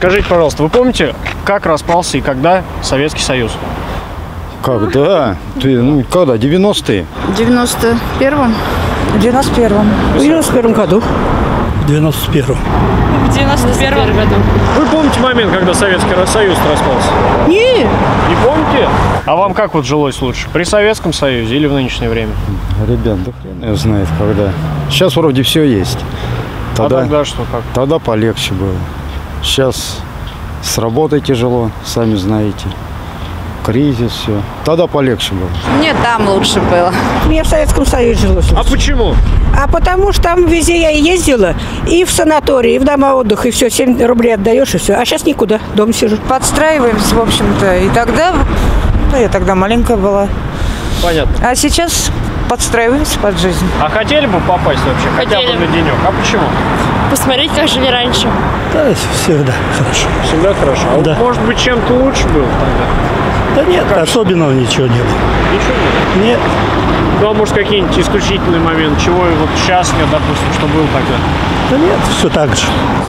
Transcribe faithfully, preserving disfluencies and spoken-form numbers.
Скажите, пожалуйста, вы помните, как распался и когда Советский Союз? Когда? Ты, ну, когда? девяностые? В девяносто первом. В девяносто первом. В девяносто первом году. В девяносто первом. В девяносто первом году. Вы помните момент, когда Советский Союз распался? Не. Не помните? А вам как вот жилось лучше? При Советском Союзе или в нынешнее время? Ребят, да хрен его знает когда. Сейчас вроде все есть. Тогда, а тогда что, как? Тогда полегче было. Сейчас с работой тяжело, сами знаете. Кризис, все. Тогда полегче было. Мне там лучше было. Мне в Советском Союзе жилось. А почему? А потому что там везде я и ездила, и в санатории, и в дома отдыха, и все, семь рублей отдаешь, и все. А сейчас никуда, дома сижу. Подстраиваемся, в общем-то. И тогда, ну, я тогда маленькая была. Понятно. А сейчас подстраиваемся под жизнь. А хотели бы попасть вообще? Хотя Хотели. бы на денек. А почему? Посмотреть, как жили раньше. Да, всегда хорошо. Всегда хорошо. А Да. вот, может быть, чем-то лучше было тогда? Да нет, особенного ничего не было. Ничего нет. Нет. Ну, а может, какие-нибудь исключительные моменты, чего и вот сейчас нет, допустим, что было тогда? Да нет, все так же.